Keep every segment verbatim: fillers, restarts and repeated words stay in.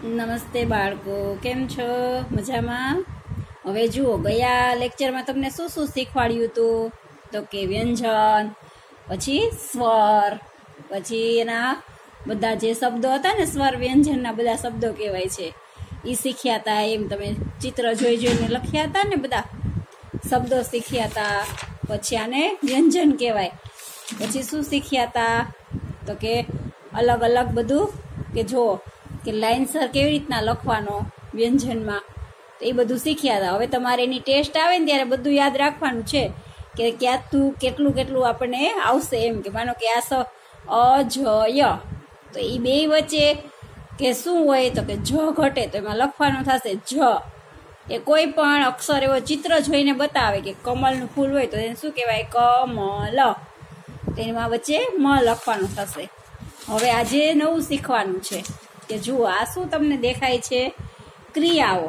નમસ્તે બાળકો, કેમ છો? મજામાં? હવે જુઓ, ગયા લેક્ચરમાં તમને શું શું શીખવાડ્યું હતું? તો કે વ્યંજન, પછી સ્વર, પછી એના બધા જે શબ્દો હતા ને, સ્વર વ્યંજનના બધા શબ્દો કહેવાય છે એ શીખ્યા હતા. એમ તમે ચિત્ર જોઈ જોઈને લખ્યા હતા ને, બધા શબ્દો શીખ્યા હતા. પછી આને વ્યંજન કહેવાય. પછી શું શીખ્યા હતા? તો કે અલગ અલગ બધું કે જો કે લાઇનસર કેવી રીતના લખવાનો વ્યંજનમાં, તો એ બધું શીખ્યા હતા. હવે તમારે એની ટેસ્ટ આવે ને ત્યારે બધું યાદ રાખવાનું છે કે ક્યાં તું કેટલું કેટલું આપણને આવશે. એમ કે માનો કે આ સ અ જ ય, તો એ બે વચ્ચે કે શું હોય તો કે જ ઘટે, તો એમાં લખવાનું થશે જ. એ કોઈ પણ અક્ષર એવો ચિત્ર જોઈને બતાવે કે કમળનું ફૂલ હોય તો એને શું કહેવાય? કમલ. તો એમાં વચ્ચે મ લખવાનું થશે. હવે આજે નવું શીખવાનું છે કે જુઓ, આ શું તમને દેખાય છે? ક્રિયાઓ.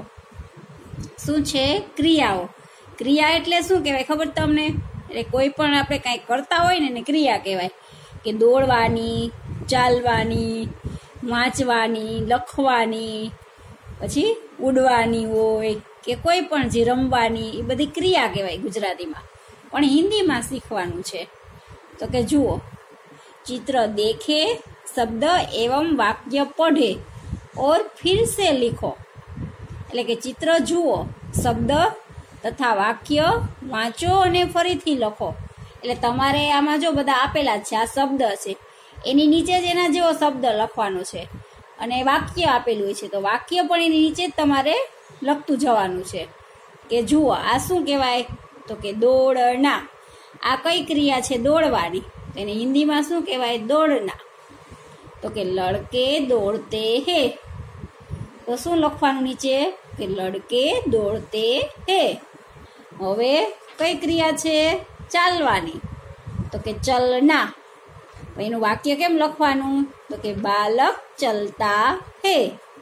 શું છે? ક્રિયાઓ. ક્રિયા એટલે શું કહેવાય ખબર તમને? એટલે કોઈ પણ આપણે કાંઈ કરતા હોય ને એને ક્રિયા કહેવાય. કે દોડવાની, ચાલવાની, વાંચવાની, લખવાની, પછી ઉડવાની હોય કે કોઈ પણ જે રમવાની, એ બધી ક્રિયા કહેવાય ગુજરાતીમાં. પણ હિન્દીમાં શીખવાનું છે. તો કે જુઓ, चित्र देखे, शब्द एवं वाक्य पढ़े और फिर से लिखो. એટલે કે ચિત્ર જુઓ, શબ્દ તથા વાક્ય વાંચો અને ફરીથી લખો. એટલે તમારે આમાં જો બધા આપેલા છે, આ શબ્દ છે, એની નીચે જ એના જેવો શબ્દ લખવાનો છે અને વાક્ય આપેલું હોય છે, તો વાક્ય પણ એની નીચે જ તમારે લખતું જવાનું છે. કે જુઓ, આ શું કહેવાય? તો કે દોડના. આ કઈ ક્રિયા છે? દોડવાની. એને હિન્દીમાં શું કહેવાય? દોડના. તો કે લડકે દોડતે હે, તો શું લખવાનું નીચે? કે લડકે દોડતે હે. હવે કઈ ક્રિયા છે? ચાલવાની. તો કે ચલના. એનું વાક્ય કેમ લખવાનું? તો કે બાલક ચલતા હે.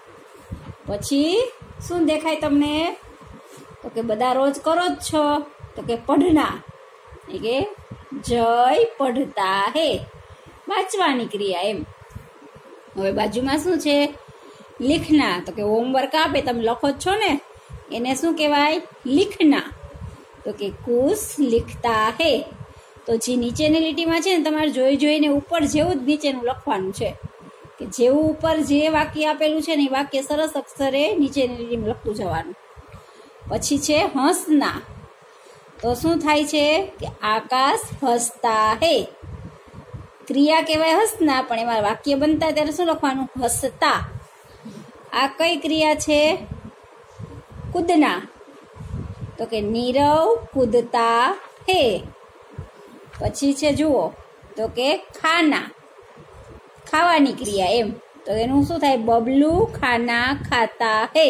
પછી શું દેખાય તમને? તો કે બધા રોજ કરો જ છો. તો કે પઢના. એ કે જય પઢતા હે, વાંચવાની ક્રિયા. એમ. હવે બાજુમાં શું છે? લીખના. તો કે હોમવર્ક આપે, તમે લખો જ છો ને, એને શું કહેવાય? લીખના. તો કે કુશ લીખતા હે. તો જે નીચેની લીટીમાં છે ને, તમારે જોઈ જોઈને ઉપર જેવું જ નીચેનું લખવાનું છે. કે જેવું ઉપર જે વાક્ય આપેલું છે ને, એ વાક્ય સરસ અક્ષરે નીચેની લીટીમાં લખતું જવાનું. પછી છે હંસના. તો શું થાય છે? કે આકાશ હસતા હે. ક્રિયા કહેવાય હસના, પણ એમાં વાક્ય બનતા ત્યારે શું લખવાનું? હસતા. આ કઈ ક્રિયા છે? કૂદના. તો કે નીરવ કૂદતા હે. પછી છે જુઓ, તો કે ખાના. ખાવાની ક્રિયા. એમ. તો એનું શું થાય? બબલું ખાના ખાતા હે.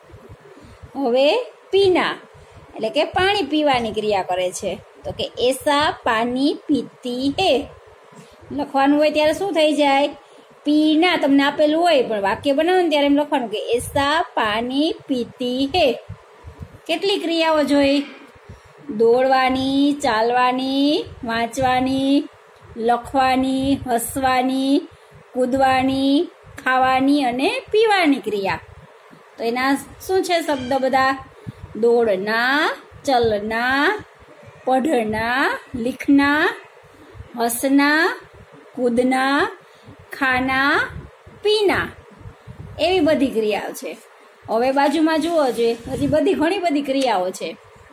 હવે પીના, એટલે કે પાણી પીવાની ક્રિયા કરે છે. તો કે એસા પાણી પીતી હે. લખવાનું હોય ત્યારે શું થઈ જાય? પીના તમને આપેલું હોય, પણ વાક્ય બનાવો ને ત્યારે એમ લખવાનું કે એસા પાણી પીતી હે. કેટલી ક્રિયાઓ જોઈ? દોડવાની, ચાલવાની, વાંચવાની, લખવાની, હસવાની, કૂદવાની, ખાવાની અને પીવાની ક્રિયા. તો એના શું છે શબ્દ બધા? દોડના, ચલના, પઢના, લીખના, હસના, કૂદના, ખાના, પીના. એવી બધી ક્રિયાઓ છે. હવે બાજુમાં જુઓ જોઈએ, હજી બધી ઘણી બધી ક્રિયાઓ છે.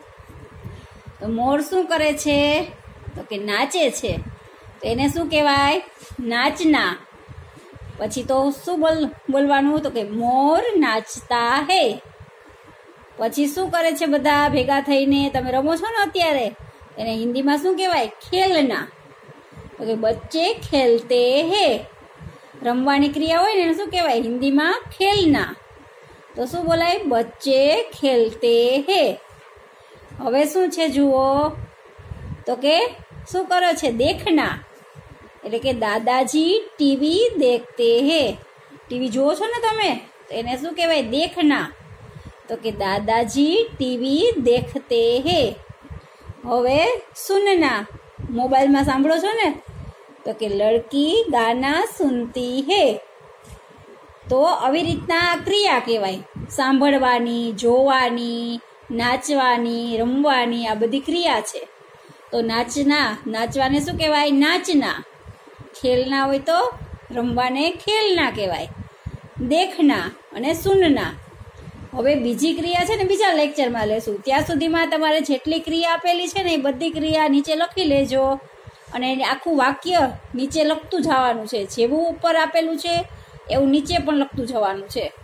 તો મોર શું કરે છે? તો કે નાચે છે. તો એને શું કહેવાય? નાચના. પછી તો શું બોલ બોલવાનું? તો કે મોર નાચતા હે. પછી શું કરે છે બધા ભેગા થઈને? તમે રમો છો ને અત્યારે, એને હિન્દીમાં શું કહેવાય? ખેલના. તો કે બચ્ચે ખેલતે હે. રમવાની ક્રિયા હોય ને એને શું કહેવાય? હિન્દીમાં ખેલના. તો શું બોલાય? બચ્ચે ખેલતે હે. હવે શું છે જુઓ, તો કે શું કરો છે? દેખના. એટલે કે દાદાજી ટીવી દેખતે હે. ટીવી જુઓ છો ને તમે, તો એને શું કહેવાય? દેખના. તો કે દાદાજી ટીવી દેખતે હે. હવે સુનના. મોબાઈલમાં સાંભળો છો ને, તો કે લડકી ગાના સુનતી હે. તો આવી રીતના ક્રિયા કહેવાય. સાંભળવાની, જોવાની, નાચવાની, રમવાની આ બધી ક્રિયા છે. તો નાચના, નાચવાને શું કહેવાય? નાચના. ખેલના હોય તો રમવાને ખેલના કહેવાય. દેખના અને સુનના. હવે બીજી ક્રિયા છે ને બીજા લેક્ચરમાં લેશું. ત્યાં સુધીમાં તમારે જેટલી ક્રિયા આપેલી છે ને એ બધી ક્રિયા નીચે લખી લેજો અને આખું વાક્ય નીચે લખતું જવાનું છે. જેવું ઉપર આપેલું છે એવું નીચે પણ લખતું જવાનું છે.